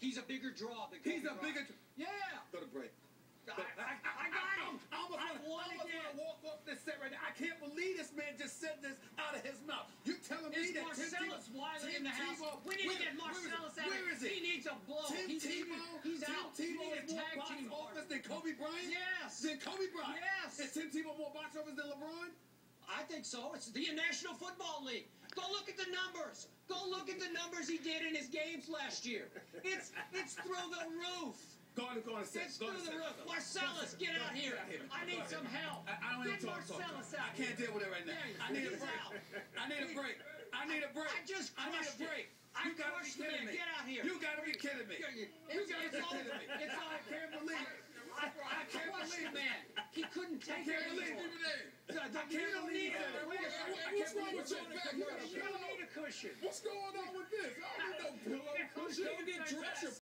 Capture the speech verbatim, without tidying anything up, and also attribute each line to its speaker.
Speaker 1: He's a bigger draw than
Speaker 2: He's a
Speaker 1: Kobe
Speaker 2: bigger.
Speaker 1: Bryant. Yeah.
Speaker 2: Go to break.
Speaker 1: I, I, I got him.
Speaker 2: I almost
Speaker 1: I
Speaker 2: want
Speaker 1: won
Speaker 2: to
Speaker 1: again.
Speaker 2: walk off this set right now. I can't believe this man just said this out of his mouth. You telling me
Speaker 1: Is
Speaker 2: that
Speaker 1: Marcellus
Speaker 2: Tim
Speaker 1: Wiley
Speaker 2: Tim
Speaker 1: in the house?
Speaker 2: Tebow,
Speaker 1: We need
Speaker 2: where,
Speaker 1: to get Marcellus out.
Speaker 2: Where is he?
Speaker 1: He needs a blow.
Speaker 2: Tim
Speaker 1: he's,
Speaker 2: Tebow.
Speaker 1: He's
Speaker 2: Tim
Speaker 1: out.
Speaker 2: Tebow
Speaker 1: You need
Speaker 2: is
Speaker 1: a
Speaker 2: more
Speaker 1: tag
Speaker 2: box
Speaker 1: team
Speaker 2: office
Speaker 1: partner.
Speaker 2: than Kobe Bryant.
Speaker 1: Yes.
Speaker 2: Than Kobe Bryant.
Speaker 1: Yes.
Speaker 2: Is Tim Tebow more box office than LeBron?
Speaker 1: I think so. It's the National Football League. Go look at the numbers. Go look at the numbers he did in his games last year. It's it's through the roof.
Speaker 2: Go on, go on a set.
Speaker 1: It's
Speaker 2: Go
Speaker 1: through
Speaker 2: on a
Speaker 1: the
Speaker 2: set.
Speaker 1: roof. Marcellus, get out here. I need some help.
Speaker 2: I, I don't
Speaker 1: Get
Speaker 2: even talk, talk,
Speaker 1: Marcellus
Speaker 2: talk.
Speaker 1: out
Speaker 2: I can't
Speaker 1: here.
Speaker 2: deal with it right now.
Speaker 1: Yeah,
Speaker 2: I need a
Speaker 1: he's
Speaker 2: break.
Speaker 1: out.
Speaker 2: I need a break. I need a break.
Speaker 1: I just
Speaker 2: I need a
Speaker 1: crushed it.
Speaker 2: break.
Speaker 1: I
Speaker 2: You gotta be
Speaker 1: crushed the
Speaker 2: kidding
Speaker 1: man.
Speaker 2: me.
Speaker 1: Get out here.
Speaker 2: You gotta be kidding me.
Speaker 1: It's,
Speaker 2: You gotta
Speaker 1: it's
Speaker 2: be
Speaker 1: over.
Speaker 2: kidding me.
Speaker 1: It's over.
Speaker 2: I can't believe it.
Speaker 1: I, I
Speaker 2: can't
Speaker 1: crushed
Speaker 2: believe
Speaker 1: the man. He couldn't
Speaker 2: I
Speaker 1: take
Speaker 2: can't
Speaker 1: it
Speaker 2: believe
Speaker 1: anymore.
Speaker 2: it.
Speaker 1: So,
Speaker 2: I
Speaker 1: you
Speaker 2: can't
Speaker 1: don't
Speaker 2: believe
Speaker 1: need
Speaker 2: it.
Speaker 1: it. Wait a second.
Speaker 2: I
Speaker 3: What's
Speaker 2: can't
Speaker 3: wrong
Speaker 2: believe
Speaker 3: with your
Speaker 2: it.
Speaker 3: back?
Speaker 1: You don't need a cushion.
Speaker 3: What's going on with this? I don't need no pillow.
Speaker 1: Cushion.
Speaker 3: Go get dressed.